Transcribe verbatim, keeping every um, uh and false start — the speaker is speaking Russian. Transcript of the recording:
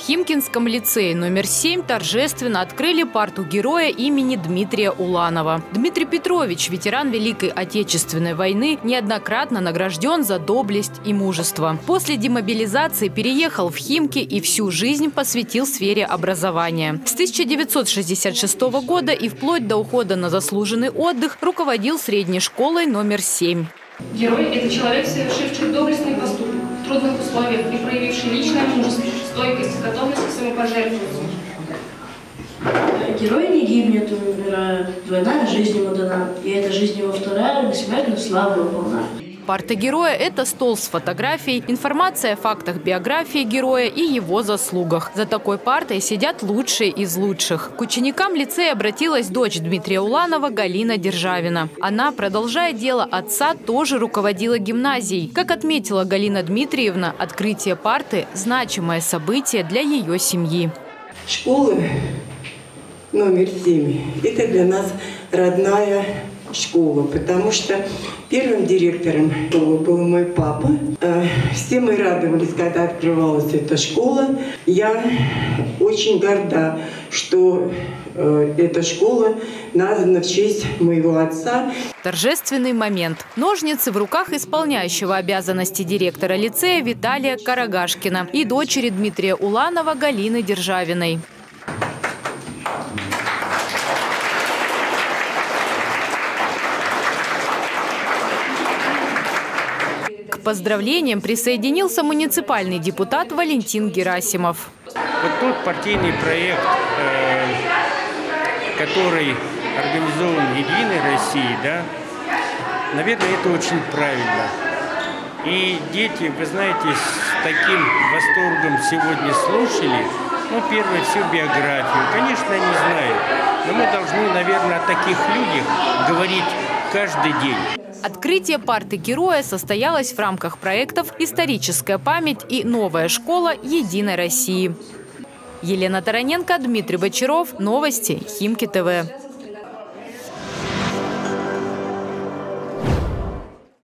Химкинском лицее номер семь торжественно открыли парту героя имени Дмитрия Уланова. Дмитрий Петрович, ветеран Великой Отечественной войны, неоднократно награжден за доблесть и мужество. После демобилизации переехал в Химки и всю жизнь посвятил сфере образования. С тысяча девятьсот шестьдесят шестого года и вплоть до ухода на заслуженный отдых руководил средней школой номер семь. Герой – это человек, совершивший доблестный поступок в трудных условиях и проявивший личное мужество, стойкость, готовность к самопожертвованию. Герой не гибнет, он умирает. Двойная жизнь ему дана, и эта жизнь его вторая, бессмертная слава его полна. Парта героя – это стол с фотографией, информация о фактах биографии героя и его заслугах. За такой партой сидят лучшие из лучших. К ученикам лицея обратилась дочь Дмитрия Уланова Галина Державина. Она, продолжая дело отца, тоже руководила гимназией. Как отметила Галина Дмитриевна, открытие парты – значимое событие для ее семьи. Школа номер семь – это для нас родная школа, потому что первым директором школы был мой папа. Все мы радовались, когда открывалась эта школа. Я очень горда, что эта школа названа в честь моего отца. Торжественный момент. Ножницы в руках исполняющего обязанности директора лицея Виталия Карагашкина и дочери Дмитрия Уланова Галины Державиной. К поздравлениям присоединился муниципальный депутат Валентин Герасимов. Вот тот партийный проект, который организован Единой Россией, да, наверное, это очень правильно. И дети, вы знаете, с таким восторгом сегодня слушали, ну, первое, всю биографию. Конечно, они знают, но мы должны, наверное, о таких людях говорить каждый день. Открытие парты героя состоялось в рамках проектов «Историческая память» и «Новая школа Единой России». Елена Тараненко, Дмитрий Бочаров. Новости Химки ТВ.